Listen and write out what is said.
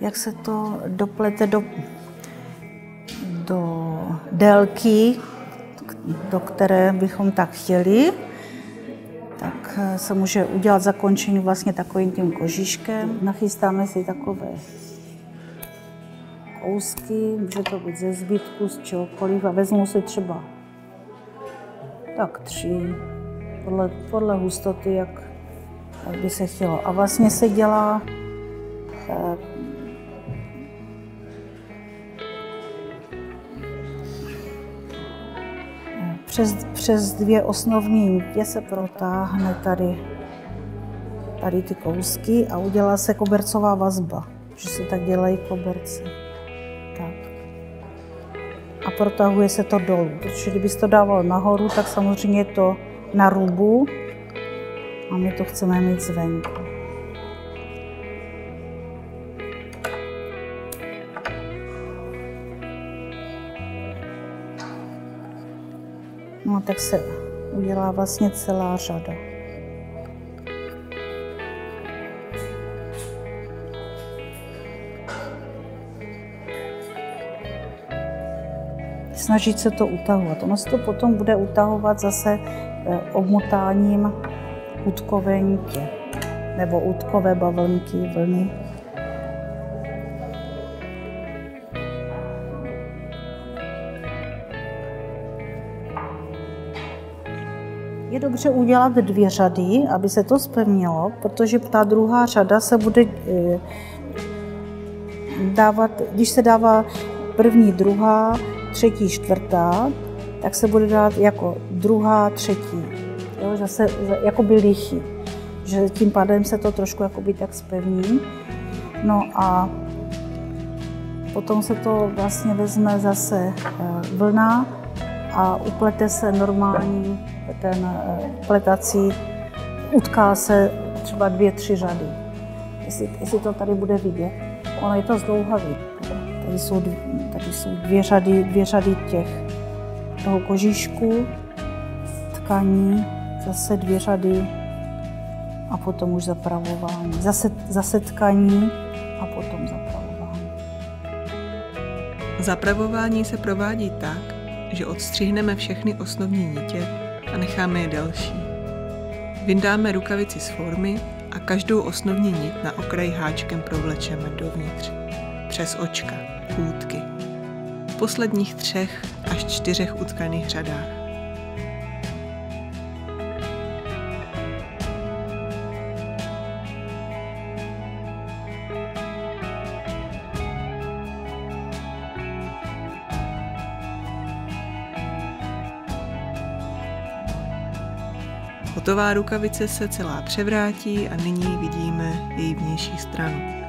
jak se to doplete do délky, do které bychom tak chtěli, tak se může udělat zakončení vlastně takovým tím kožíškem. Nachystáme si takové kousky, může to být ze zbytku, z čehokoliv a vezmu si třeba tak 3, podle hustoty, jak by se chtělo. A vlastně se dělá přes 2 osnovní nitě se protáhne tady ty kousky a udělá se kobercová vazba, že se tak dělají koberce. Tak. A protahuje se to dolů, protože kdybyste to dával nahoru, tak samozřejmě je to na rubu a my to chceme mít zvenku. No tak se udělá vlastně celá řada. Snažit se to utahovat. Ono se to potom bude utahovat zase obmotáním útkové nitě nebo útkové bavlnky, vlny. Je dobře udělat 2 řady, aby se to zpevnilo, protože ta druhá řada se bude dávat, když se dává první, druhá, třetí, čtvrtá, tak se bude dát jako druhá, třetí. Jo, zase jakoby lichy, že tím pádem se to trošku jakoby tak zpevní. No a potom se to vlastně vezme zase vlna a uplete se normální ten pletací, utká se třeba 2, 3 řady. Jestli to tady bude vidět. Ono je to zdlouhavý. Tady jsou 2 řady toho kožíšku, tkaní, zase 2 řady a potom už zapravování. Zase tkaní a potom zapravování. Zapravování se provádí tak, že odstřihneme všechny osnovní nitě a necháme je delší. Vyndáme rukavici z formy a každou osnovní nit na okraj háčkem provlečeme dovnitř, přes očka, útky. V posledních 3 až 4 utkaných řadách. Hotová rukavice se celá převrátí a nyní vidíme její vnější stranu.